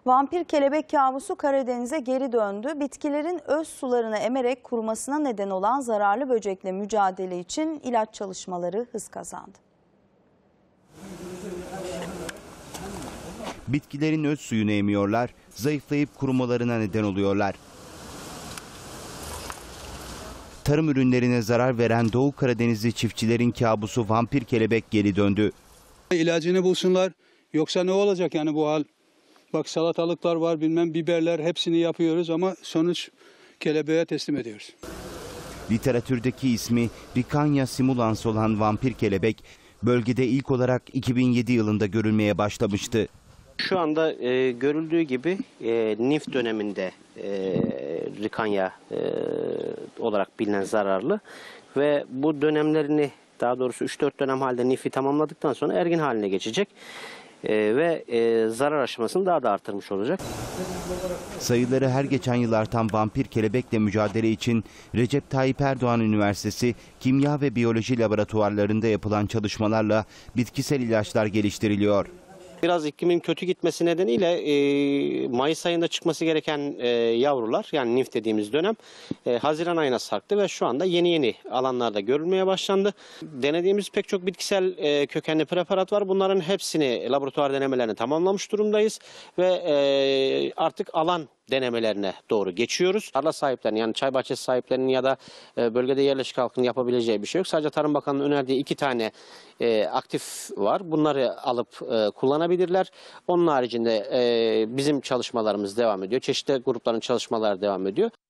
Vampir kelebek kabusu Karadeniz'e geri döndü. Bitkilerin öz sularını emerek kurumasına neden olan zararlı böcekle mücadele için ilaç çalışmaları hız kazandı. Bitkilerin öz suyunu emiyorlar, zayıflayıp kurumalarına neden oluyorlar. Tarım ürünlerine zarar veren Doğu Karadenizli çiftçilerin kabusu vampir kelebek geri döndü. İlacını bulsunlar, yoksa ne olacak yani bu hal? Bak, salatalıklar var, bilmem biberler, hepsini yapıyoruz ama sonuç kelebeğe teslim ediyoruz. Literatürdeki ismi Ricania simulans olan vampir kelebek bölgede ilk olarak 2007 yılında görülmeye başlamıştı. Şu anda görüldüğü gibi nif döneminde Ricania olarak bilinen zararlı ve bu dönemlerini, daha doğrusu 3-4 dönem halde nifi tamamladıktan sonra ergin haline geçecek ve zarar aşamasını daha da artırmış olacak. Sayıları her geçen yıl artan vampir kelebekle mücadele için Recep Tayyip Erdoğan Üniversitesi Kimya ve Biyoloji laboratuvarlarında yapılan çalışmalarla bitkisel ilaçlar geliştiriliyor. Biraz iklimin kötü gitmesi nedeniyle Mayıs ayında çıkması gereken yavrular, yani nif dediğimiz dönem Haziran ayına sarktı ve şu anda yeni alanlarda görülmeye başlandı. Denediğimiz pek çok bitkisel kökenli preparat var. Bunların hepsini laboratuvar denemelerini tamamlamış durumdayız ve artık alan denemelerine doğru geçiyoruz. Tarla sahiplerinin, yani çay bahçesi sahiplerinin ya da bölgede yerleşik halkın yapabileceği bir şey yok. Sadece Tarım Bakanlığı'nın önerdiği 2 tane aktif var. Bunları alıp kullanabilirler. Onun haricinde bizim çalışmalarımız devam ediyor. Çeşitli grupların çalışmaları devam ediyor.